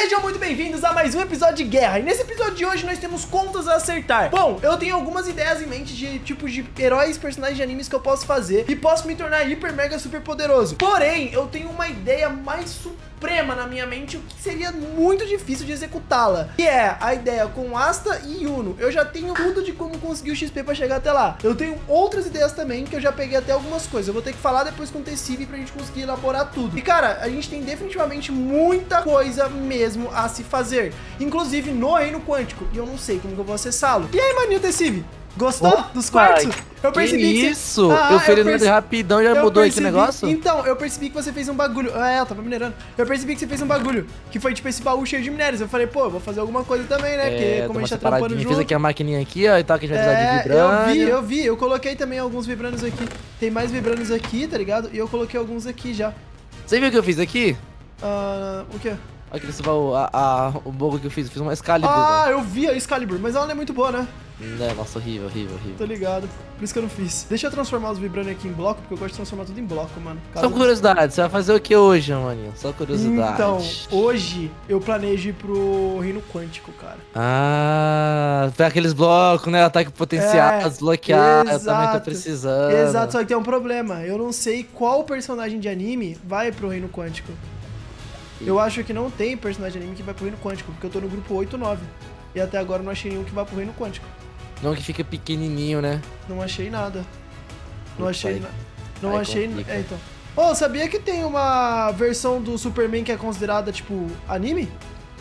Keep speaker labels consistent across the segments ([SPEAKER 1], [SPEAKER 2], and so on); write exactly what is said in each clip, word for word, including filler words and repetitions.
[SPEAKER 1] Sejam muito bem-vindos a mais um episódio de Guerra. E nesse episódio de hoje nós temos contas a acertar. Bom, eu tenho algumas ideias em mente de tipos de heróis, personagens de animes que eu posso fazer e posso me tornar hiper, mega, super poderoso. Porém, eu tenho uma ideia mais suprema na minha mente, o que seria muito difícil de executá-la, que é a ideia com Asta e Yuno. Eu já tenho tudo de como conseguir o X P pra chegar até lá. Eu tenho outras ideias também, que eu já peguei até algumas coisas. Eu vou ter que falar depois com o Tessive pra gente conseguir elaborar tudo. E cara, a gente tem definitivamente muita coisa mesmo a se fazer, inclusive no reino quântico, e eu não sei como que eu vou acessá-lo. E aí, maninho Tessive? Gostou
[SPEAKER 2] Opa,
[SPEAKER 1] dos quartos? Eu percebi
[SPEAKER 2] que
[SPEAKER 1] que
[SPEAKER 2] isso!
[SPEAKER 1] Você... Ah,
[SPEAKER 2] eu fiz ele
[SPEAKER 1] perce...
[SPEAKER 2] rapidão, já
[SPEAKER 1] eu
[SPEAKER 2] mudou
[SPEAKER 1] percebi...
[SPEAKER 2] esse negócio?
[SPEAKER 1] Então, eu percebi que você fez um bagulho. Ah, é, eu tava minerando. Eu percebi que você fez um bagulho, que foi tipo esse baú cheio de minérios. Eu falei, pô, eu vou fazer alguma coisa também, né? Porque
[SPEAKER 2] É,
[SPEAKER 1] como a gente tá
[SPEAKER 2] separadinha.
[SPEAKER 1] trampando junto...
[SPEAKER 2] Fiz aqui a maquininha aqui, ó, e tal, que a gente vai precisar
[SPEAKER 1] É,
[SPEAKER 2] de vibrânio.
[SPEAKER 1] eu vi, eu vi. Eu coloquei também alguns vibrânios aqui. Tem mais vibrânios aqui, tá ligado? E eu coloquei alguns aqui já.
[SPEAKER 2] Você viu o que eu fiz aqui?
[SPEAKER 1] Ah, o quê?
[SPEAKER 2] Olha aquele baú, a, a, o bogo que eu fiz. Eu fiz uma Excalibur.
[SPEAKER 1] Ah, eu vi a Excalibur, mas ela não é muito boa, né?
[SPEAKER 2] É, nossa, horrível, horrível, horrível.
[SPEAKER 1] Tô ligado. Por isso que eu não fiz. Deixa eu transformar os vibrânios aqui em bloco, porque eu gosto de transformar tudo em bloco, mano.
[SPEAKER 2] Caso Só curiosidade, você vai fazer o que hoje, maninho? Só curiosidade.
[SPEAKER 1] Então, hoje eu planejo ir pro reino quântico, cara.
[SPEAKER 2] Ah, foi aqueles blocos, né? Ataque potencial,
[SPEAKER 1] É,
[SPEAKER 2] desbloquear.
[SPEAKER 1] exato,
[SPEAKER 2] eu também tô precisando.
[SPEAKER 1] Exato, só que tem um problema. Eu não sei qual personagem de anime vai pro reino quântico. Eu acho que não tem personagem de anime que vai pro reino quântico, porque eu tô no grupo oito nove. E até agora eu não achei nenhum que vai pro reino quântico.
[SPEAKER 2] Não que fica pequenininho, né?
[SPEAKER 1] Não achei nada. Não
[SPEAKER 2] Puta,
[SPEAKER 1] achei
[SPEAKER 2] aí-
[SPEAKER 1] nada. Não
[SPEAKER 2] aí
[SPEAKER 1] achei...
[SPEAKER 2] complica.
[SPEAKER 1] É, então. Ô, sabia que tem uma versão do Superman que é considerada, tipo, anime?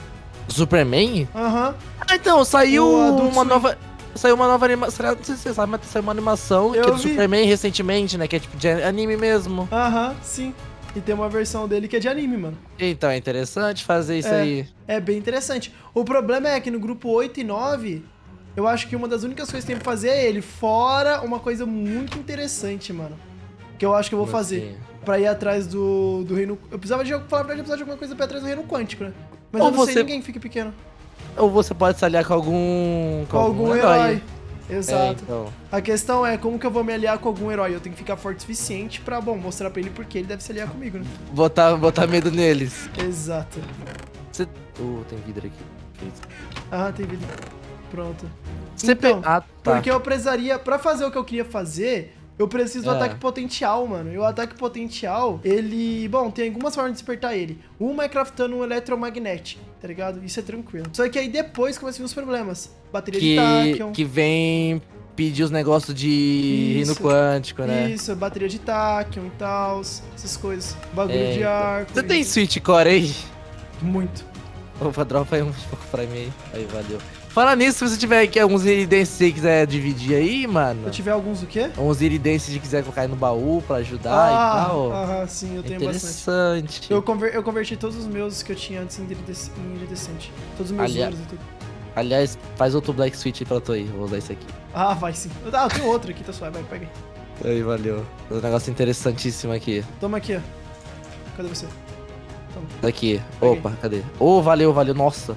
[SPEAKER 2] Superman?
[SPEAKER 1] Aham.
[SPEAKER 2] Ah, então, saiu
[SPEAKER 1] O Adult
[SPEAKER 2] uma
[SPEAKER 1] Swim.
[SPEAKER 2] nova. Saiu uma nova animação. Não sei se você sabe, mas saiu uma animação
[SPEAKER 1] Eu
[SPEAKER 2] que é do
[SPEAKER 1] vi.
[SPEAKER 2] Superman recentemente, né? Que é tipo de anime mesmo.
[SPEAKER 1] Aham, sim. E tem uma versão dele que é de anime, mano.
[SPEAKER 2] Então, é interessante fazer isso
[SPEAKER 1] É.
[SPEAKER 2] aí.
[SPEAKER 1] É bem interessante. O problema é que no grupo oito e nove, eu acho que uma das únicas coisas que tem pra fazer é ele. Fora uma coisa muito interessante, mano. Que eu acho que eu vou
[SPEAKER 2] Como
[SPEAKER 1] fazer.
[SPEAKER 2] assim?
[SPEAKER 1] Pra ir atrás do, do reino... Eu precisava de... Falar pra verdade, eu precisava de alguma coisa pra ir atrás do reino quântico, né? Mas
[SPEAKER 2] Ou
[SPEAKER 1] eu não sei
[SPEAKER 2] você-
[SPEAKER 1] ninguém que fique pequeno.
[SPEAKER 2] Ou você pode se aliar com algum.
[SPEAKER 1] Com algum herói.
[SPEAKER 2] É,
[SPEAKER 1] Exato.
[SPEAKER 2] então.
[SPEAKER 1] A questão é como que eu vou me aliar com algum herói. Eu tenho que ficar forte o suficiente pra, bom, mostrar pra ele porque ele deve se aliar comigo, né?
[SPEAKER 2] Botar, botar medo neles.
[SPEAKER 1] Exato.
[SPEAKER 2] Você. Uh, tem vidro aqui.
[SPEAKER 1] Ah, tem vida. Pronto.
[SPEAKER 2] Você
[SPEAKER 1] Então,
[SPEAKER 2] pe- Ah, tá.
[SPEAKER 1] Porque eu precisaria, pra fazer o que eu queria fazer, eu preciso do
[SPEAKER 2] É.
[SPEAKER 1] ataque potencial, mano. E o ataque potencial, ele... Bom, tem algumas formas de despertar ele. Uma é craftando um eletromagnético, tá ligado? Isso é tranquilo. Só que aí depois começam os problemas. Bateria de
[SPEAKER 2] Que,
[SPEAKER 1] Tachyon.
[SPEAKER 2] que vem pedir os negócios de
[SPEAKER 1] Isso.
[SPEAKER 2] reino quântico, né?
[SPEAKER 1] Isso, bateria de Tachyon e tal, essas coisas. Bagulho
[SPEAKER 2] É,
[SPEAKER 1] de
[SPEAKER 2] então.
[SPEAKER 1] arco.
[SPEAKER 2] Você
[SPEAKER 1] e-
[SPEAKER 2] tem Switch Core aí?
[SPEAKER 1] Muito.
[SPEAKER 2] Opa, dropa aí um pouco pra mim aí. Aí, valeu. Fala nisso, se você tiver aqui alguns iridenses que você quiser dividir aí, mano.
[SPEAKER 1] Se eu tiver alguns o quê?
[SPEAKER 2] Uns iridenses que quiser colocar aí no baú pra ajudar
[SPEAKER 1] Ah,
[SPEAKER 2] e tal.
[SPEAKER 1] aham, sim, eu
[SPEAKER 2] É
[SPEAKER 1] tenho bastante.
[SPEAKER 2] interessante.
[SPEAKER 1] Eu, conver eu converti todos os meus que eu tinha antes em iridesc- em iridescente. Todos os meus
[SPEAKER 2] Aliás-
[SPEAKER 1] ouros e tudo.
[SPEAKER 2] Aliás, faz outro Black Switch aí pra tu aí. Vou usar esse aqui.
[SPEAKER 1] Ah, vai sim. Ah, eu tenho outro aqui, tá suave, vai, pega aí.
[SPEAKER 2] Aí, valeu. Um negócio interessantíssimo aqui.
[SPEAKER 1] Toma aqui, ó. Cadê você? Toma.
[SPEAKER 2] Daqui.
[SPEAKER 1] Peguei.
[SPEAKER 2] Opa, cadê? Ô, valeu, valeu. Nossa.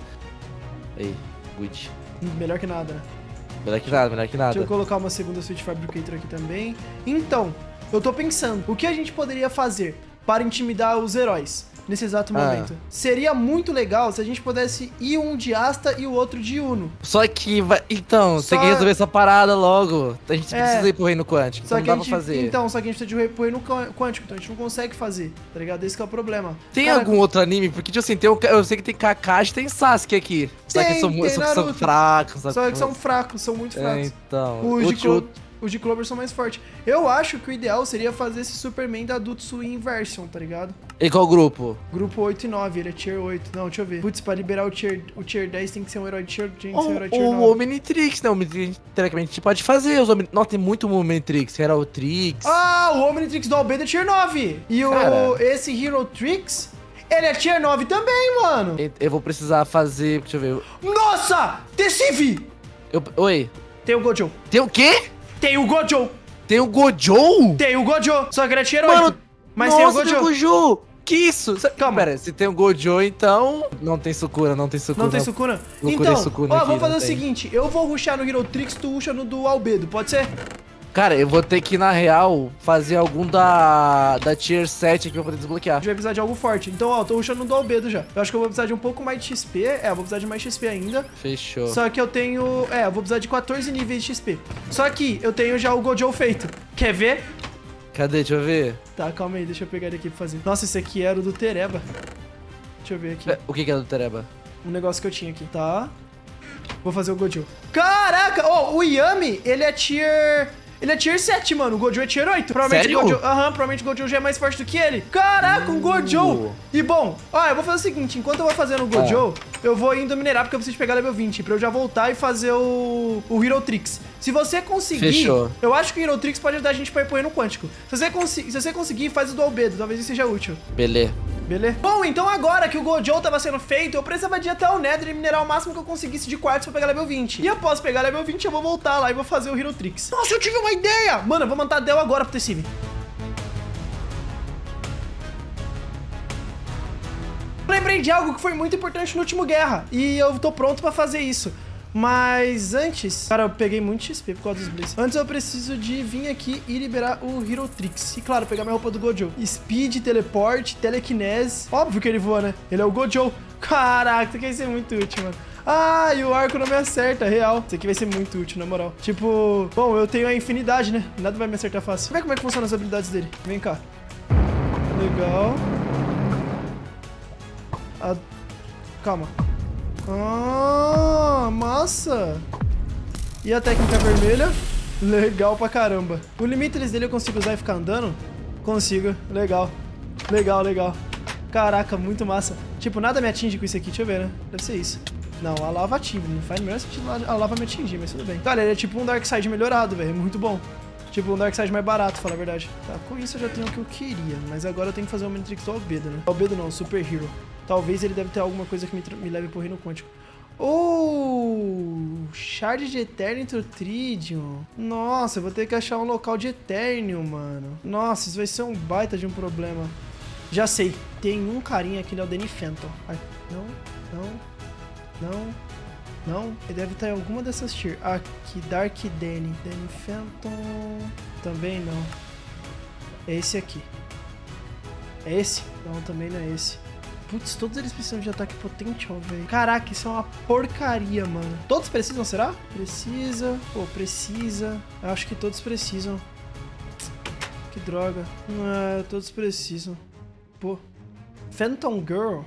[SPEAKER 2] Aí, good.
[SPEAKER 1] Melhor que nada, né?
[SPEAKER 2] Melhor que nada, melhor que
[SPEAKER 1] Deixa eu
[SPEAKER 2] nada.
[SPEAKER 1] colocar uma segunda Switch Fabricator aqui também. Então, eu tô pensando, o que a gente poderia fazer para intimidar os heróis nesse exato
[SPEAKER 2] Ah.
[SPEAKER 1] momento? Seria muito legal se a gente pudesse ir um de Asta e o outro de Uno.
[SPEAKER 2] Só que vai. Então,
[SPEAKER 1] Só-
[SPEAKER 2] tem que resolver essa parada logo. A gente
[SPEAKER 1] É.
[SPEAKER 2] precisa ir pro reino quântico.
[SPEAKER 1] Só
[SPEAKER 2] Então
[SPEAKER 1] que
[SPEAKER 2] não
[SPEAKER 1] a
[SPEAKER 2] dá
[SPEAKER 1] gente,
[SPEAKER 2] pra fazer.
[SPEAKER 1] então, só que a gente precisa de repoer no quântico, então a gente não consegue fazer, tá ligado? Esse que é o problema.
[SPEAKER 2] Tem
[SPEAKER 1] Cara,
[SPEAKER 2] algum outro anime? Porque, tipo assim, tem o, eu sei que tem Kakashi e tem Sasuke aqui. Só que
[SPEAKER 1] Tem,
[SPEAKER 2] são, mu-
[SPEAKER 1] tem
[SPEAKER 2] são, são
[SPEAKER 1] Naruto.
[SPEAKER 2] fracos. sabe?
[SPEAKER 1] Só que são fracos, são muito
[SPEAKER 2] É,
[SPEAKER 1] fracos.
[SPEAKER 2] então.
[SPEAKER 1] Os de,
[SPEAKER 2] o
[SPEAKER 1] Clo
[SPEAKER 2] tio-
[SPEAKER 1] os de Clover são mais fortes. Eu acho que o ideal seria fazer esse Superman da Adult Swim Inversion, tá ligado?
[SPEAKER 2] E qual grupo?
[SPEAKER 1] Grupo oito e nove, ele é tier oito. Não, deixa eu ver. Putz, pra liberar o tier, o tier dez tem que ser um herói de tier, tem que ser um herói de tier
[SPEAKER 2] O,
[SPEAKER 1] nove.
[SPEAKER 2] o Omnitrix, né? O Omnitrix, teoricamente, a gente pode fazer. Os Omni... Nossa, tem muito Omnitrix. Hero Trix.
[SPEAKER 1] Ah, o Omnitrix do Albedo é tier nove. E o,
[SPEAKER 2] Cara.
[SPEAKER 1] esse Hero Trix, ele é tier nove também, mano.
[SPEAKER 2] Eu- Eu vou precisar fazer. Deixa eu ver.
[SPEAKER 1] Nossa! Tessive!
[SPEAKER 2] Eu... Oi.
[SPEAKER 1] Tem o Gojo.
[SPEAKER 2] Tem o quê?
[SPEAKER 1] Tem o Gojo.
[SPEAKER 2] Tem o Gojo?
[SPEAKER 1] Tem o Gojo. Só que ele é tier
[SPEAKER 2] Mano,
[SPEAKER 1] oito. Mas
[SPEAKER 2] nossa,
[SPEAKER 1] tem o Gojo.
[SPEAKER 2] Gojo. Que isso? Cê-
[SPEAKER 1] Calma.
[SPEAKER 2] Pera, se tem o Gojo, então... Não tem Sukuna, não tem Sukuna.
[SPEAKER 1] Não tem Sukuna?
[SPEAKER 2] Procurei
[SPEAKER 1] Então,
[SPEAKER 2] Sukuna
[SPEAKER 1] ó,
[SPEAKER 2] aqui,
[SPEAKER 1] vamos fazer
[SPEAKER 2] não
[SPEAKER 1] o
[SPEAKER 2] tem.
[SPEAKER 1] seguinte. Eu vou rushar no Hero Trix, tu rusha no do Albedo, pode ser?
[SPEAKER 2] Cara, eu vou ter que, na real, fazer algum da, da Tier sete aqui pra poder desbloquear.
[SPEAKER 1] A gente vai precisar de algo forte. Então, ó, eu tô rushando do Albedo já. Eu acho que eu vou precisar de um pouco mais de X P. É, eu vou precisar de mais X P ainda.
[SPEAKER 2] Fechou.
[SPEAKER 1] Só que eu tenho... É, eu vou precisar de quatorze níveis de X P. Só que eu tenho já o Gojo feito. Quer ver?
[SPEAKER 2] Cadê? Deixa eu ver.
[SPEAKER 1] Tá, calma aí. Deixa eu pegar ele aqui pra fazer. Nossa, esse aqui era o do Tereba. Deixa eu ver aqui.
[SPEAKER 2] O que que é do Tereba?
[SPEAKER 1] Um negócio que eu tinha aqui. Tá. Vou fazer o Gojo. Caraca! Ó, oh, o Yami, ele é tier... Ele é tier sete, mano. O Gojo é tier oito. Provavelmente
[SPEAKER 2] Sério?
[SPEAKER 1] o Gojo... Aham, provavelmente o Gojo já é mais forte do que ele. Caraca, um Gojo! E bom, ó, eu vou fazer o seguinte. Enquanto eu vou fazendo o Gojo, ah. eu vou indo minerar, porque eu preciso pegar level vinte, pra eu já voltar e fazer o... o Hero Tricks. Se você conseguir...
[SPEAKER 2] Fechou.
[SPEAKER 1] Eu acho que o Hero Tricks pode ajudar a gente pra ir pro reino quântico. Se você, consi... Se você conseguir, faz o do Albedo. Talvez isso seja útil.
[SPEAKER 2] Beleza.
[SPEAKER 1] Beleza? Bom, então agora que o Gojo tava sendo feito, eu precisava de ir até o Nether e minerar o máximo que eu conseguisse de quartzo pra pegar level vinte. E após pegar level vinte, eu vou voltar lá e vou fazer o Hero Tricks. Nossa, eu tive uma ideia! Mano, eu vou mandar Del agora pro Tessive. Lembrei de algo que foi muito importante no último Guerra. E eu tô pronto pra fazer isso. Mas antes... Cara, eu peguei muito X P por causa dos Blaze. Antes eu preciso de vir aqui e liberar o Hero Tricks. E claro, pegar minha roupa do Gojo. Speed, teleporte, telekinese. Óbvio que ele voa, né? Ele é o Gojo. Caraca, isso aqui vai ser muito útil, mano. Ah, e o arco não me acerta, real. Isso aqui vai ser muito útil, na moral. Tipo, bom, eu tenho a infinidade, né? Nada vai me acertar fácil. Vamos ver como é que funcionam as habilidades dele. Vem cá. Legal. Ah, calma. Ah, massa. E a técnica vermelha? Legal pra caramba. O Limitless dele eu consigo usar e ficar andando? Consigo. Legal. Legal, legal. Caraca, muito massa. Tipo, nada me atinge com isso aqui. Deixa eu ver, né? Deve ser isso. Não, a lava atinge. Não faz o menor sentido a lava me atingir, mas tudo bem. Cara, ele é tipo um Darkseid melhorado, velho. É muito bom. Tipo, um Darkseid mais barato, falar a verdade. Tá, com isso eu já tenho o que eu queria. Mas agora eu tenho que fazer o Omnitrix do Albedo, né? Albedo não, Super Hero. Talvez ele deve ter alguma coisa que me, me leve pro reino quântico. Oh, Shard de Eternium Tridium. Nossa, eu vou ter que achar um local de Eternium, mano. Nossa, isso vai ser um baita de um problema. Já sei, tem um carinha aqui, ele é o Danny Phantom. Ai, não, não, não, não. Ele deve estar em alguma dessas tier. Aqui, Dark Danny. Danny Phantom. Também não. É esse aqui. É esse? Não, também não é esse. Putz, todos eles precisam de ataque potential, velho. Caraca, isso é uma porcaria, mano. Todos precisam, será? Precisa. Pô, precisa. Eu acho que todos precisam. Que droga. Ah, todos precisam. Pô. Phantom Girl.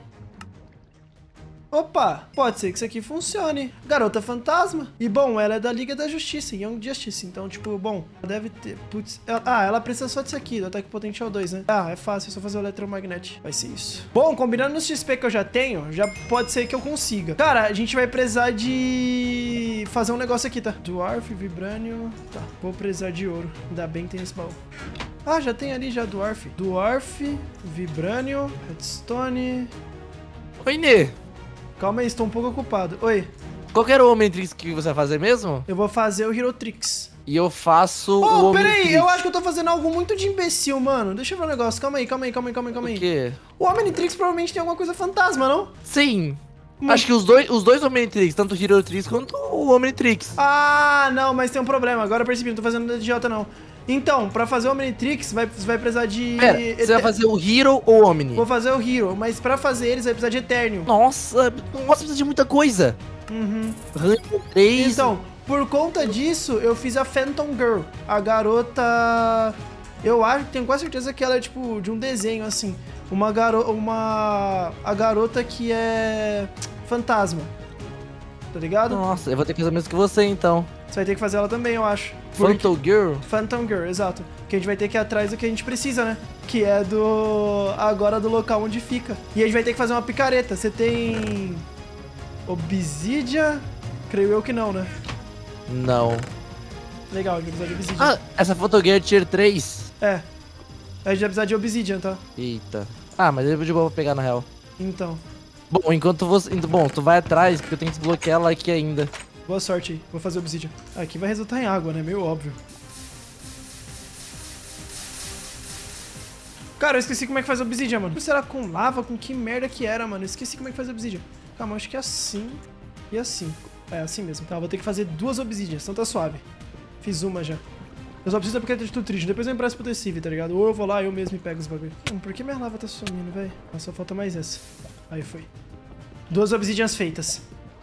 [SPEAKER 1] Opa, pode ser que isso aqui funcione. Garota Fantasma. E, bom, ela é da Liga da Justiça, Young Justice. Então, tipo, bom, ela deve ter... Putz, ela... Ah, ela precisa só disso aqui, do ataque potencial dois, né? Ah, é fácil, é só fazer o Eletromagnet. Vai ser isso. Bom, combinando nos X P que eu já tenho, já pode ser que eu consiga. Cara, a gente vai precisar de... fazer um negócio aqui, tá? Dwarf, Vibranium... Tá, vou precisar de ouro. Ainda bem que tem esse baú. Ah, já tem ali já Dwarf. Dwarf, Vibranium, Redstone...
[SPEAKER 2] Oi, Nê.
[SPEAKER 1] Calma aí, estou um pouco ocupado. Oi.
[SPEAKER 2] Qual que era o Omnitrix que você vai fazer mesmo?
[SPEAKER 1] Eu vou fazer o Hero Tricks.
[SPEAKER 2] E eu faço
[SPEAKER 1] oh,
[SPEAKER 2] o
[SPEAKER 1] peraí,
[SPEAKER 2] Omnitrix.
[SPEAKER 1] eu acho que eu tô fazendo algo muito de imbecil, mano. Deixa eu ver um negócio. Calma aí, calma aí, calma aí, calma aí, calma aí.
[SPEAKER 2] O quê?
[SPEAKER 1] O Omnitrix provavelmente tem alguma coisa fantasma, não?
[SPEAKER 2] Sim.
[SPEAKER 1] Mas...
[SPEAKER 2] Acho que os dois, os dois Omnitrix, tanto o Hero Tricks quanto o Omnitrix.
[SPEAKER 1] Ah, não, mas tem um problema. Agora eu percebi, não tô fazendo de idiota, não. Então, pra fazer o Omnitrix, vai, vai precisar de...
[SPEAKER 2] Pera, você vai fazer o Hero ou o Omni?
[SPEAKER 1] Vou fazer o Hero, mas pra fazer eles vai precisar de Eternium.
[SPEAKER 2] Nossa, nossa, precisa de muita coisa.
[SPEAKER 1] Uhum.
[SPEAKER 2] Rank três.
[SPEAKER 1] Então, por conta disso, eu fiz a Phantom Girl. A garota... Eu acho, tenho quase certeza que ela é, tipo, de um desenho, assim. Uma garota... Uma... A garota que é... fantasma. Tá ligado?
[SPEAKER 2] Nossa, eu vou ter que fazer o mesmo que você, então.
[SPEAKER 1] Você vai ter que fazer ela também, eu acho.
[SPEAKER 2] Phantom Girl?
[SPEAKER 1] Phantom Girl, exato. Que a gente vai ter que ir atrás do que a gente precisa, né? Que é do... agora do local onde fica. E a gente vai ter que fazer uma picareta. Você tem... Obsidian? Creio eu que não, né?
[SPEAKER 2] Não.
[SPEAKER 1] Legal, a gente vai precisar de Obsidian.
[SPEAKER 2] Ah, essa Phantom Girl é Tier três?
[SPEAKER 1] É. A gente vai precisar de Obsidian, tá?
[SPEAKER 2] Eita. Ah, mas eu de boa pra pegar na real.
[SPEAKER 1] Então.
[SPEAKER 2] Bom, enquanto você... Bom, tu vai atrás, porque eu tenho que desbloquear ela aqui ainda.
[SPEAKER 1] Boa sorte aí. Vou fazer Obsidian. Aqui vai resultar em água, né? Meio óbvio. Cara, eu esqueci como é que faz Obsidian, mano. Será com lava? Com que merda que era, mano? Eu esqueci como é que faz Obsidian. Calma, acho que é assim e assim. É, assim mesmo. Tá, vou ter que fazer duas Obsidians, então tá suave. Fiz uma já. Eu só preciso da picareta de Tutrid. Depois eu empresto pro Tecive, tá ligado? Ou eu vou lá e eu mesmo e pego os bagulho. Hum, por que minha lava tá sumindo, velho? Só falta mais essa. Aí foi. Duas obsidians feitas.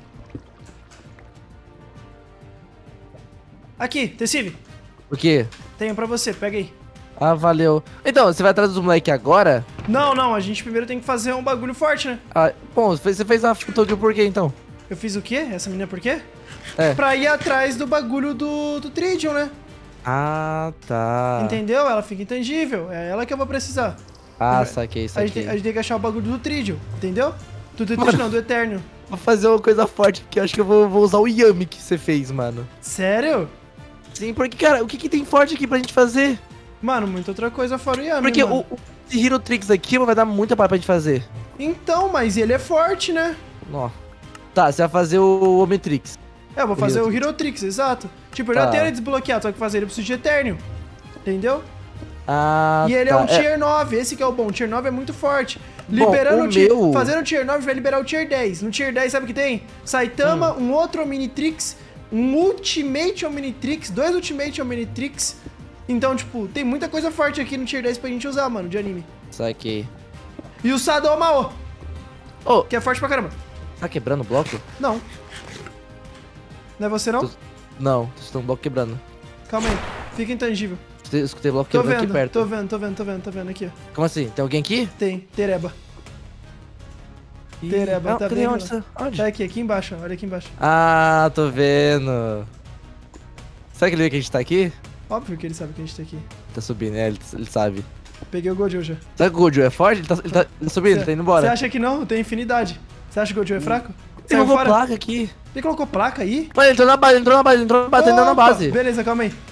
[SPEAKER 1] Aqui, Tecive.
[SPEAKER 2] O quê?
[SPEAKER 1] Tenho pra você, pega aí.
[SPEAKER 2] Ah, valeu. Então, você vai atrás dos moleque agora?
[SPEAKER 1] Não, não, a gente primeiro tem que fazer um bagulho forte, né?
[SPEAKER 2] Ah, bom, você fez a foto por quê, então?
[SPEAKER 1] Eu fiz o quê? Essa menina por quê?
[SPEAKER 2] É.
[SPEAKER 1] Pra ir atrás do bagulho do, do Tridion, né?
[SPEAKER 2] Ah, tá.
[SPEAKER 1] Entendeu? Ela fica intangível. É ela que eu vou precisar.
[SPEAKER 2] Ah,
[SPEAKER 1] A-
[SPEAKER 2] saquei,
[SPEAKER 1] A gente,
[SPEAKER 2] saquei.
[SPEAKER 1] tem, a gente tem que achar o bagulho do Tridion, entendeu? Do Tridion não, do Eterno.
[SPEAKER 2] Vou fazer uma coisa forte aqui, eu acho que eu vou, vou usar o Yami que você fez, mano.
[SPEAKER 1] Sério?
[SPEAKER 2] Sim, porque, cara, o que, que tem forte aqui pra gente fazer?
[SPEAKER 1] Mano, muita outra coisa fora o Yami,
[SPEAKER 2] Porque
[SPEAKER 1] mano.
[SPEAKER 2] o, o esse Hero Tricks aqui vai dar muita para pra gente fazer.
[SPEAKER 1] Então, mas ele é forte, né?
[SPEAKER 2] Ó. Tá, você vai fazer o Omnitrix.
[SPEAKER 1] É, eu vou fazer
[SPEAKER 2] Hero
[SPEAKER 1] o Hero Tricks, exato. Tipo, eu
[SPEAKER 2] Tá.
[SPEAKER 1] já tenho ele desbloqueado, só que fazer ele preciso de Eterno. Entendeu?
[SPEAKER 2] Ah,
[SPEAKER 1] E ele
[SPEAKER 2] tá.
[SPEAKER 1] é um tier nove, esse que é o bom. O tier nove é muito forte. Liberando
[SPEAKER 2] o
[SPEAKER 1] o tier...
[SPEAKER 2] meu-
[SPEAKER 1] Fazendo o tier nove vai liberar o tier dez. No tier dez, sabe o que tem? Saitama,
[SPEAKER 2] Hum.
[SPEAKER 1] um outro Omnitrix, um Ultimate Omnitrix, dois Ultimate Omnitrix. Então, tipo, tem muita coisa forte aqui no tier dez pra gente usar, mano, de anime.
[SPEAKER 2] Saquei.
[SPEAKER 1] E o Sadomao,
[SPEAKER 2] Ô,
[SPEAKER 1] que é forte pra caramba.
[SPEAKER 2] tá quebrando o bloco?
[SPEAKER 1] Não. Não é você, não?
[SPEAKER 2] Tô- Não, tô escutando o bloco quebrando.
[SPEAKER 1] Calma aí. Fica intangível.
[SPEAKER 2] Escutei, escutei o bloco
[SPEAKER 1] Tô
[SPEAKER 2] quebrando aqui
[SPEAKER 1] vendo,
[SPEAKER 2] perto.
[SPEAKER 1] tô vendo, tô vendo, tô vendo, tô vendo aqui, ó.
[SPEAKER 2] Como assim? Tem alguém aqui?
[SPEAKER 1] Tem, Tereba.
[SPEAKER 2] Ih,
[SPEAKER 1] Tereba,
[SPEAKER 2] ah,
[SPEAKER 1] tá
[SPEAKER 2] cadê?
[SPEAKER 1] bem,
[SPEAKER 2] Onde?
[SPEAKER 1] mano.
[SPEAKER 2] Tá? Onde?
[SPEAKER 1] Tá aqui, aqui embaixo, ó, olha aqui embaixo.
[SPEAKER 2] Ah, tô vendo. Será que ele vê que a gente tá aqui?
[SPEAKER 1] Óbvio que ele sabe que a gente tá aqui.
[SPEAKER 2] Tá subindo, é, ele, ele sabe.
[SPEAKER 1] Peguei o Gojo já.
[SPEAKER 2] Será que o Gojo é forte? Ele tá, ele tá, ele tá subindo,
[SPEAKER 1] Cê-
[SPEAKER 2] tá indo
[SPEAKER 1] Você
[SPEAKER 2] embora.
[SPEAKER 1] acha que não? Tem infinidade. Você acha que o Gojo é fraco?
[SPEAKER 2] Ele
[SPEAKER 1] Saiu
[SPEAKER 2] colocou
[SPEAKER 1] fora?
[SPEAKER 2] placa aqui.
[SPEAKER 1] Ele colocou placa aí?
[SPEAKER 2] Mano, ele entrou na base, ele entrou na base, ele entrou na base, ele entrou na
[SPEAKER 1] Opa!
[SPEAKER 2] base.
[SPEAKER 1] Beleza, calma aí.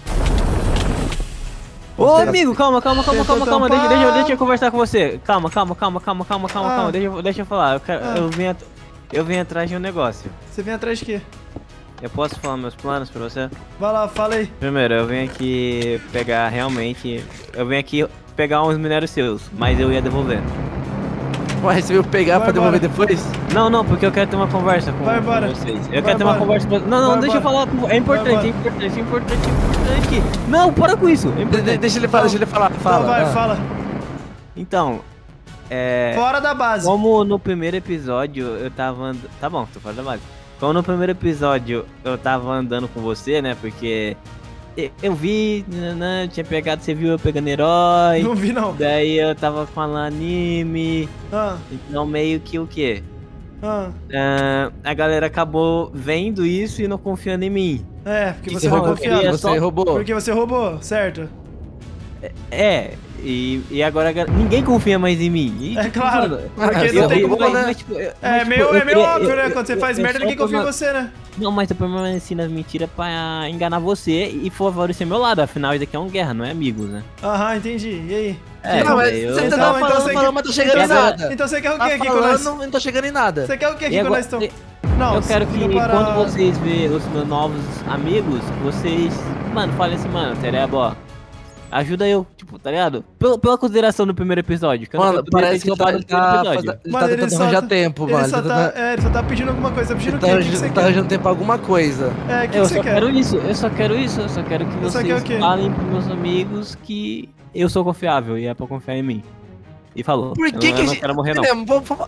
[SPEAKER 3] Ô, amigo, calma, calma, calma,
[SPEAKER 1] Tentou
[SPEAKER 3] calma, calma, deixa,
[SPEAKER 1] tampar.
[SPEAKER 3] deixa, deixa eu conversar com você. Calma, calma, calma, calma, calma, calma,
[SPEAKER 1] Ah.
[SPEAKER 3] calma, deixa, eu- deixa eu falar. Eu, quero,
[SPEAKER 1] Ah.
[SPEAKER 3] eu, vim, at- eu vim atrás de um negócio.
[SPEAKER 1] Você vem atrás de quê?
[SPEAKER 3] Eu posso falar meus planos pra você?
[SPEAKER 1] Vai lá, fala aí.
[SPEAKER 3] Primeiro, eu vim aqui pegar realmente. Eu vim aqui pegar uns minérios seus, mas eu ia devolver.
[SPEAKER 2] Ué, você veio pegar
[SPEAKER 1] Vai
[SPEAKER 2] pra devolver
[SPEAKER 1] embora.
[SPEAKER 2] depois?
[SPEAKER 3] Não, não, porque eu quero ter uma conversa com,
[SPEAKER 1] Vai
[SPEAKER 3] com
[SPEAKER 1] embora.
[SPEAKER 3] vocês. Eu
[SPEAKER 1] Vai
[SPEAKER 3] quero ter uma
[SPEAKER 1] embora.
[SPEAKER 3] conversa com Não, não,
[SPEAKER 1] Vai
[SPEAKER 3] deixa eu
[SPEAKER 1] embora.
[SPEAKER 3] falar. com- É importante,
[SPEAKER 1] Vai
[SPEAKER 3] é importante, é importante, é importante. Não, para com isso. É
[SPEAKER 2] De- de-
[SPEAKER 3] importante.
[SPEAKER 2] deixa ele falar, deixa ele falar. Fala.
[SPEAKER 1] Então vai,
[SPEAKER 2] ah.
[SPEAKER 1] fala.
[SPEAKER 3] Então, é.
[SPEAKER 1] Fora da base.
[SPEAKER 3] Como no primeiro episódio eu tava andando. Tá bom, tô fora da base. Como no primeiro episódio eu tava andando com você, né? Porque eu, eu vi, né, tinha pegado, você viu eu pegando herói.
[SPEAKER 1] Não vi, não.
[SPEAKER 3] Daí eu tava falando anime.
[SPEAKER 1] Ah,
[SPEAKER 3] Então meio que o quê?
[SPEAKER 1] ah.
[SPEAKER 3] Ah, a galera acabou vendo isso e não confiando em mim.
[SPEAKER 1] É, porque
[SPEAKER 2] Que
[SPEAKER 1] você
[SPEAKER 2] você
[SPEAKER 1] foi
[SPEAKER 2] roubou?
[SPEAKER 1] confiado.
[SPEAKER 3] queria
[SPEAKER 2] Você
[SPEAKER 3] só-
[SPEAKER 2] roubou.
[SPEAKER 1] Porque você roubou, certo?
[SPEAKER 3] É, e, e agora a gal- ninguém confia mais em mim. E,
[SPEAKER 1] É
[SPEAKER 3] tipo,
[SPEAKER 1] claro,
[SPEAKER 3] mano,
[SPEAKER 1] porque
[SPEAKER 2] você
[SPEAKER 1] não tem
[SPEAKER 2] roubou,
[SPEAKER 1] como...
[SPEAKER 2] né?
[SPEAKER 3] mas, tipo, eu-
[SPEAKER 1] É
[SPEAKER 3] mas, tipo,
[SPEAKER 1] meio,
[SPEAKER 3] eu
[SPEAKER 1] é meio
[SPEAKER 3] queria-
[SPEAKER 1] óbvio,
[SPEAKER 3] eu-
[SPEAKER 1] né?
[SPEAKER 3] eu-
[SPEAKER 1] Quando você
[SPEAKER 3] eu-
[SPEAKER 1] faz
[SPEAKER 3] eu
[SPEAKER 1] merda,
[SPEAKER 3] só
[SPEAKER 1] ninguém confia em
[SPEAKER 3] perma-
[SPEAKER 1] você, né?
[SPEAKER 3] Não, mas eu permaneci nas mentiras pra enganar você e favorecer meu lado. Afinal, isso daqui é uma guerra, não é amigos, né?
[SPEAKER 1] Aham, entendi. E aí?
[SPEAKER 3] É,
[SPEAKER 2] Não, mas
[SPEAKER 3] daí eu-
[SPEAKER 2] você
[SPEAKER 1] Então-
[SPEAKER 2] tá
[SPEAKER 1] então
[SPEAKER 2] falando,
[SPEAKER 1] você
[SPEAKER 2] falando,
[SPEAKER 1] quer-
[SPEAKER 2] mas tá chegando em
[SPEAKER 1] Então,
[SPEAKER 2] nada.
[SPEAKER 1] você- então você quer o
[SPEAKER 2] Tá
[SPEAKER 1] quê aqui com
[SPEAKER 2] falando,
[SPEAKER 1] nós?
[SPEAKER 2] não, não tá chegando em nada.
[SPEAKER 1] Você quer o quê aqui
[SPEAKER 3] E
[SPEAKER 1] com
[SPEAKER 3] agora-
[SPEAKER 1] nós, então?
[SPEAKER 3] e-
[SPEAKER 1] Não,
[SPEAKER 3] eu quero
[SPEAKER 1] você
[SPEAKER 3] que
[SPEAKER 1] fica para-
[SPEAKER 3] quando vocês verem os meus novos amigos, vocês, mano, falem assim, mano, Tereba, ó, ajuda eu, tipo, tá ligado? Pela, pela consideração do primeiro episódio. Que eu não-
[SPEAKER 2] Mano,
[SPEAKER 3] eu poderia
[SPEAKER 2] parece
[SPEAKER 3] ter
[SPEAKER 2] que ele tá,
[SPEAKER 3] roubado
[SPEAKER 2] ele
[SPEAKER 3] no primeiro
[SPEAKER 2] tá,
[SPEAKER 3] episódio.
[SPEAKER 2] fazendo- ele
[SPEAKER 1] Mano,
[SPEAKER 2] tá
[SPEAKER 1] ele
[SPEAKER 2] tentando
[SPEAKER 1] só
[SPEAKER 2] arranjar
[SPEAKER 1] tá-
[SPEAKER 2] tempo,
[SPEAKER 1] Ele
[SPEAKER 2] mano.
[SPEAKER 1] só
[SPEAKER 2] Ele
[SPEAKER 1] tá,
[SPEAKER 2] tá,
[SPEAKER 1] é, ele só tá pedindo alguma coisa. Tá pedindo
[SPEAKER 2] ele
[SPEAKER 1] o
[SPEAKER 2] tá
[SPEAKER 1] quê? O que que
[SPEAKER 2] arranjando-
[SPEAKER 1] você
[SPEAKER 2] tá
[SPEAKER 1] quer?
[SPEAKER 2] arranjando tempo pra alguma coisa.
[SPEAKER 1] É, o que
[SPEAKER 3] Eu
[SPEAKER 1] que
[SPEAKER 3] só
[SPEAKER 1] você quer?
[SPEAKER 3] quero isso, eu só quero isso, eu só quero que
[SPEAKER 1] Eu só
[SPEAKER 3] vocês
[SPEAKER 1] quero o quê?
[SPEAKER 3] falem pros meus amigos que eu sou confiável e é pra confiar em mim. E falou.
[SPEAKER 2] Por
[SPEAKER 3] Eu
[SPEAKER 2] que
[SPEAKER 3] não-
[SPEAKER 2] que
[SPEAKER 3] eu
[SPEAKER 2] a
[SPEAKER 3] não
[SPEAKER 2] gente...
[SPEAKER 3] quero morrer, não.
[SPEAKER 2] Entendeu? Vamos falar-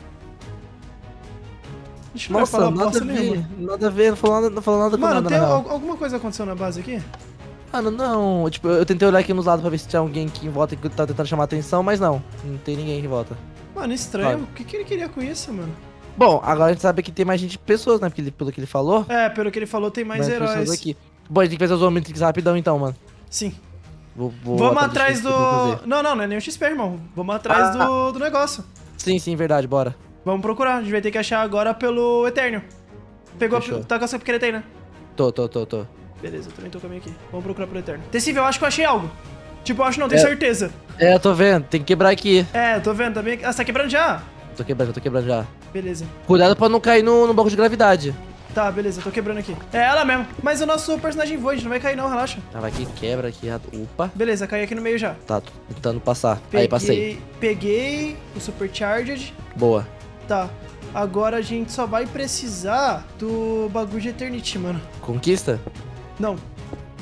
[SPEAKER 1] A gente não vai
[SPEAKER 2] Nossa,
[SPEAKER 1] falar
[SPEAKER 2] nada
[SPEAKER 1] bosta
[SPEAKER 2] a
[SPEAKER 1] nenhuma.
[SPEAKER 2] ver. Nada a ver, não falou nada, não falou nada com
[SPEAKER 1] Mano,
[SPEAKER 2] nada,
[SPEAKER 1] tem
[SPEAKER 2] na real.
[SPEAKER 1] al- alguma coisa aconteceu na base aqui?
[SPEAKER 2] Mano, não. Tipo, eu tentei olhar aqui nos lados pra ver se tinha alguém que em volta que tá tentando chamar atenção, mas não. Não tem ninguém em volta.
[SPEAKER 1] Mano, estranho.
[SPEAKER 2] Claro.
[SPEAKER 1] O que, que ele queria com isso, mano?
[SPEAKER 2] Bom, agora a gente sabe que tem mais gente, pessoas, né? Porque ele- pelo que ele falou.
[SPEAKER 1] É, pelo que ele falou, tem mais
[SPEAKER 2] pessoas
[SPEAKER 1] heróis.
[SPEAKER 2] aqui. Bom, a gente tem que fazer os Omnitrix rapidão então, mano.
[SPEAKER 1] Sim.
[SPEAKER 2] Vou, vou
[SPEAKER 1] Vamos
[SPEAKER 2] atrás
[SPEAKER 1] atrás
[SPEAKER 2] disso que eu vou
[SPEAKER 1] do...
[SPEAKER 2] fazer.
[SPEAKER 1] Não, não, não é nem o X P, irmão. Vamos atrás
[SPEAKER 2] Ah.
[SPEAKER 1] do, do negócio.
[SPEAKER 2] Sim, sim, verdade, bora.
[SPEAKER 1] Vamos procurar. A gente vai ter que achar agora pelo Eterno. Pegou
[SPEAKER 2] Fechou.
[SPEAKER 1] a... Tá com a sua picareta aí, né?
[SPEAKER 2] Tô, tô, tô, tô.
[SPEAKER 1] Beleza, eu também tô com a minha aqui. Vamos procurar pelo Eterno. Tecível, eu acho que eu achei algo. Tipo, eu acho não, tenho
[SPEAKER 2] É.
[SPEAKER 1] certeza.
[SPEAKER 2] É, eu tô vendo, tem que quebrar aqui.
[SPEAKER 1] É, eu tô vendo também. Ah, você tá quebrando já?
[SPEAKER 2] Tô quebrando, eu tô quebrando já.
[SPEAKER 1] Beleza.
[SPEAKER 2] Cuidado pra não cair no, no bloco de gravidade.
[SPEAKER 1] Tá, beleza, eu tô quebrando aqui. É ela mesmo. Mas o nosso personagem voa, a gente não vai cair não, relaxa.
[SPEAKER 2] Tá, vai que quebra aqui. Opa.
[SPEAKER 1] Beleza, caí aqui no meio já.
[SPEAKER 2] Tá, tô tentando passar.
[SPEAKER 1] Peguei,
[SPEAKER 2] Aí, passei.
[SPEAKER 1] Peguei o Supercharged.
[SPEAKER 2] Boa.
[SPEAKER 1] Tá. Agora a gente só vai precisar do bagulho de Eternity, mano.
[SPEAKER 2] Conquista?
[SPEAKER 1] Não.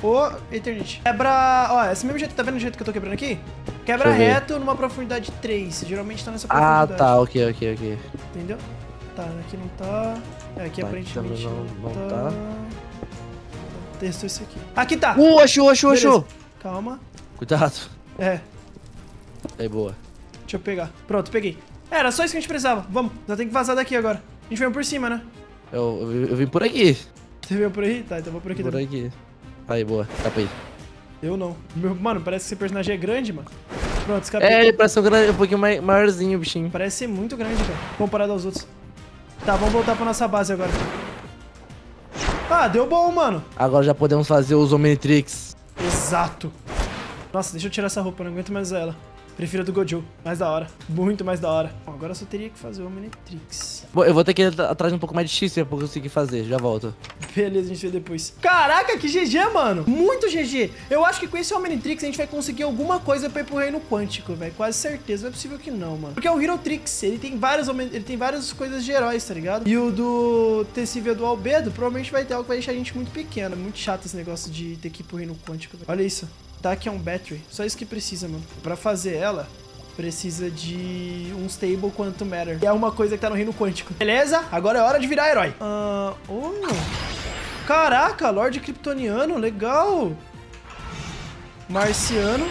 [SPEAKER 1] Ô, Eternity. Quebra... Ó, esse mesmo jeito, tá vendo o jeito que eu tô quebrando aqui? Quebra
[SPEAKER 2] Deixa eu ver.
[SPEAKER 1] reto numa profundidade três. Geralmente tá nessa
[SPEAKER 2] Ah,
[SPEAKER 1] profundidade.
[SPEAKER 2] tá, ok, ok, ok.
[SPEAKER 1] Entendeu? Tá, aqui não tá. É, aqui
[SPEAKER 2] Tá,
[SPEAKER 1] aparentemente
[SPEAKER 2] também
[SPEAKER 1] não,
[SPEAKER 2] não- não
[SPEAKER 1] tá.
[SPEAKER 2] tá.
[SPEAKER 1] Testou isso aqui. Aqui tá!
[SPEAKER 2] Uh, achou, achou,
[SPEAKER 1] Beleza.
[SPEAKER 2] achou.
[SPEAKER 1] Calma.
[SPEAKER 2] Cuidado.
[SPEAKER 1] É,
[SPEAKER 2] Aí, boa.
[SPEAKER 1] deixa eu pegar. Pronto, peguei. É, era só isso que a gente precisava. Vamos, já tem que vazar daqui agora. A gente veio por cima, né?
[SPEAKER 2] Eu, eu, eu vim por aqui.
[SPEAKER 1] Você veio por aí? Tá, então eu vou por aqui
[SPEAKER 2] Por
[SPEAKER 1] também.
[SPEAKER 2] aqui. Aí, boa. Capa aí.
[SPEAKER 1] Eu não. Meu, mano, parece que esse personagem é grande, mano. Pronto, escapei.
[SPEAKER 2] É, ele parece um, grande, um pouquinho mai- maiorzinho, o bichinho.
[SPEAKER 1] Parece ser muito grande, cara, comparado aos outros. Tá, vamos voltar pra nossa base agora. Ah, deu bom, mano.
[SPEAKER 2] Agora já podemos fazer os Omnitrix.
[SPEAKER 1] Exato. Nossa, deixa eu tirar essa roupa, eu não aguento mais usar ela. Prefiro a do Gojo. Mais da hora. Muito mais da hora. Bom, agora eu só teria que fazer o Omnitrix.
[SPEAKER 2] Bom, eu vou ter que ir atrás um pouco mais de X pra conseguir fazer. Já volto.
[SPEAKER 1] Beleza, a gente vê depois. Caraca, que G G, mano. Muito G G. Eu acho que com esse Omnitrix a gente vai conseguir alguma coisa pra ir pro reino quântico, velho. Quase certeza. Não é possível que não, mano. Porque é o Hero Trix. Ele tem vários, ele tem várias coisas de heróis, tá ligado? E o do Tessível do Albedo provavelmente vai ter algo que vai deixar a gente muito pequeno. É muito chato esse negócio de ter que ir pro reino quântico, véio. Olha isso. Tachyon Battery. Só isso que precisa, mano. Pra fazer ela, precisa de um Stable Quantum Matter. Que é uma coisa que tá no reino quântico. Beleza? Agora é hora de virar herói. Ah, oh. Caraca, Lorde Kryptoniano. Legal. Marciano.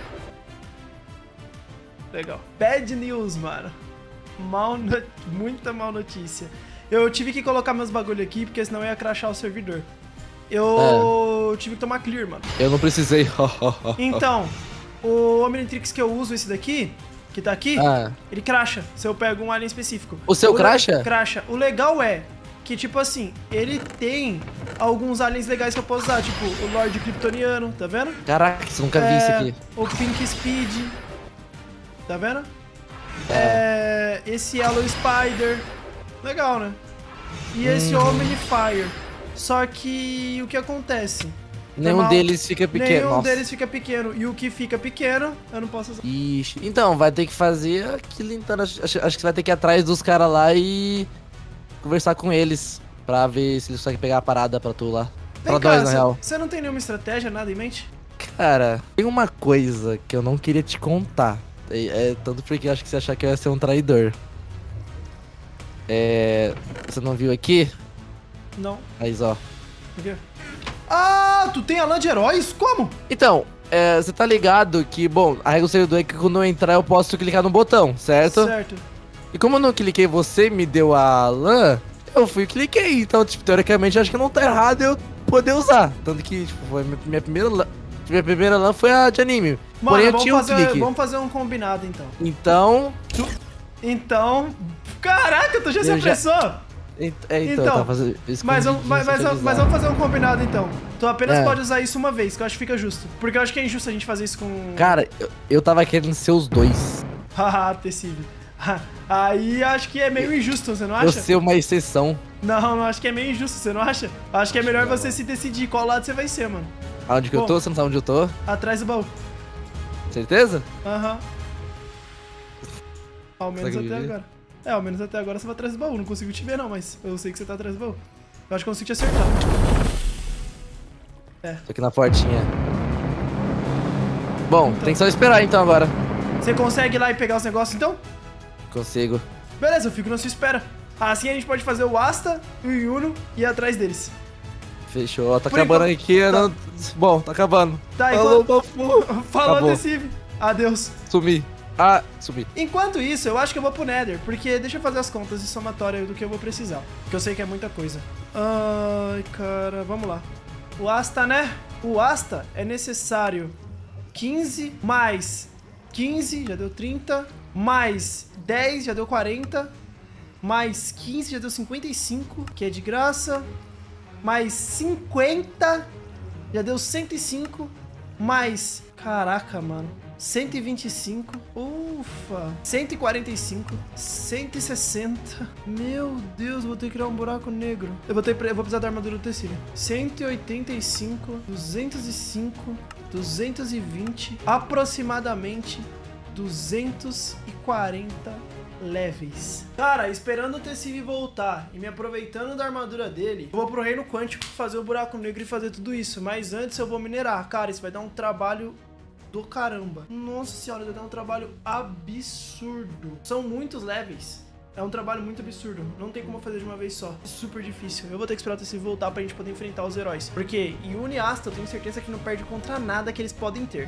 [SPEAKER 1] Legal. Bad news, mano. Mal no... Muita mal notícia. Eu tive que colocar meus bagulho aqui, porque senão eu ia crashar o servidor. Eu é. tive que tomar clear, mano.
[SPEAKER 2] Eu não precisei.
[SPEAKER 1] Então, o Omnitrix que eu uso, esse daqui, que tá aqui,
[SPEAKER 2] ah.
[SPEAKER 1] ele crasha se eu pego um alien específico.
[SPEAKER 2] O seu
[SPEAKER 1] o
[SPEAKER 2] crasha?
[SPEAKER 1] Crasha. O legal é que, tipo assim, ele tem alguns aliens legais que eu posso usar, tipo o Lorde Kryptoniano, tá vendo?
[SPEAKER 2] Caraca, eu nunca vi
[SPEAKER 1] é,
[SPEAKER 2] isso aqui.
[SPEAKER 1] O Pink Speed, tá vendo? É. É, esse Yellow Spider, legal, né? E esse
[SPEAKER 2] hum.
[SPEAKER 1] Omnifire. Só que o que acontece?
[SPEAKER 2] Nenhum
[SPEAKER 1] Normal,
[SPEAKER 2] deles fica pequeno.
[SPEAKER 1] Nenhum
[SPEAKER 2] Nossa.
[SPEAKER 1] deles fica pequeno. E o que fica pequeno, eu não posso usar.
[SPEAKER 2] Ixi. Então, vai ter que fazer aquilo então. Acho, acho que vai ter que ir atrás dos caras lá e conversar com eles. Pra ver se eles conseguem pegar a parada pra tu lá.
[SPEAKER 1] Vem
[SPEAKER 2] pra
[SPEAKER 1] cá,
[SPEAKER 2] nós, na
[SPEAKER 1] cê,
[SPEAKER 2] real.
[SPEAKER 1] Você não tem nenhuma estratégia, nada em mente?
[SPEAKER 2] Cara, tem uma coisa que eu não queria te contar. É, é tanto porque eu acho que você achar que eu ia ser um traidor. É. Você não viu aqui?
[SPEAKER 1] Não.
[SPEAKER 2] Aí, ó.
[SPEAKER 1] O quê? Ah, tu tem a lã de heróis? Como?
[SPEAKER 2] Então, é, você tá ligado que, bom, a regra do servidor é que quando eu entrar eu posso clicar no botão, certo?
[SPEAKER 1] Certo.
[SPEAKER 2] E como eu não cliquei, você me deu a lã, eu fui e cliquei. Então, tipo, teoricamente, acho que não tá errado eu poder usar. Tanto que, tipo, foi minha, minha primeira lã. Minha primeira lã foi a de anime.
[SPEAKER 1] Mano,
[SPEAKER 2] Porém, eu
[SPEAKER 1] vamos,
[SPEAKER 2] tinha um
[SPEAKER 1] fazer,
[SPEAKER 2] clique.
[SPEAKER 1] vamos fazer um combinado, então.
[SPEAKER 2] Então...
[SPEAKER 1] Então... Caraca, tu já
[SPEAKER 2] Eu
[SPEAKER 1] se apressou?
[SPEAKER 2] Já... É, então,
[SPEAKER 1] Então,
[SPEAKER 2] eu tava fazendo
[SPEAKER 1] mas, vamos, mas, mas, mas vamos fazer um combinado, então. Tu apenas
[SPEAKER 2] é.
[SPEAKER 1] pode usar isso uma vez, que eu acho que fica justo. Porque eu acho que é injusto a gente fazer isso com...
[SPEAKER 2] Cara, eu, eu tava querendo ser os dois.
[SPEAKER 1] Haha, tecido. Aí acho que é meio injusto, você não acha?
[SPEAKER 2] Eu ser uma exceção.
[SPEAKER 1] Não, não acho que é meio injusto, você não acha? Acho que é melhor você se decidir qual lado você vai ser, mano.
[SPEAKER 2] Aonde que
[SPEAKER 1] Bom,
[SPEAKER 2] eu tô? Você não sabe onde eu tô?
[SPEAKER 1] Atrás do baú.
[SPEAKER 2] Certeza?
[SPEAKER 1] Aham. Uhum. Ao menos
[SPEAKER 2] Consegue
[SPEAKER 1] até
[SPEAKER 2] ver?
[SPEAKER 1] agora. É, ao menos até agora você vai atrás do baú. Não consigo te ver não, mas eu sei que você tá atrás do baú. Eu acho que consigo te acertar. É.
[SPEAKER 2] Tô aqui na portinha. Bom,
[SPEAKER 1] Então.
[SPEAKER 2] tem que só esperar então agora.
[SPEAKER 1] Você consegue ir lá e pegar os negócios então?
[SPEAKER 2] Consigo.
[SPEAKER 1] Beleza, eu fico na sua espera. Assim a gente pode fazer o Asta e o Yuno e ir atrás deles.
[SPEAKER 2] Fechou. Tá
[SPEAKER 1] Por
[SPEAKER 2] acabando
[SPEAKER 1] enquanto-
[SPEAKER 2] aqui.
[SPEAKER 1] tá.
[SPEAKER 2] Não... Bom, tá acabando.
[SPEAKER 1] Tá,
[SPEAKER 2] Falou,
[SPEAKER 1] enquanto...
[SPEAKER 2] Bafu.
[SPEAKER 1] Falou,
[SPEAKER 2] Acabou.
[SPEAKER 1] Tecive. Adeus.
[SPEAKER 2] Sumi. Ah, sumi.
[SPEAKER 1] Enquanto isso, eu acho que eu vou pro Nether, porque deixa eu fazer as contas de somatória do que eu vou precisar. Porque eu sei que é muita coisa. Ai, cara, vamos lá. O Asta, né? O Asta é necessário quinze mais quinze, já deu trinta, mais dez, já deu quarenta, mais quinze, já deu cinquenta e cinco, que é de graça, mais cinquenta, já deu cento e cinco, mais... Caraca, mano. cento e vinte e cinco. Ufa. cento e quarenta e cinco. cento e sessenta. Meu Deus, vou ter que criar um buraco negro. Eu vou, ter, eu vou precisar da armadura do tecido. cento e oitenta e cinco. duzentos e cinco. duzentos e vinte. Aproximadamente duzentos e quarenta leves. Cara, esperando o T-Civ voltar e me aproveitando da armadura dele, eu vou pro Reino Quântico fazer o buraco negro e fazer tudo isso. Mas antes eu vou minerar. Cara, isso vai dar um trabalho do caramba. Nossa senhora, vai dar um trabalho absurdo. São muitos levels. É um trabalho muito absurdo. Não tem como fazer de uma vez só. É super difícil. Eu vou ter que esperar o T C voltar pra gente poder enfrentar os heróis. Porque Yune e Asta eu tenho certeza que não perde contra nada que eles podem ter.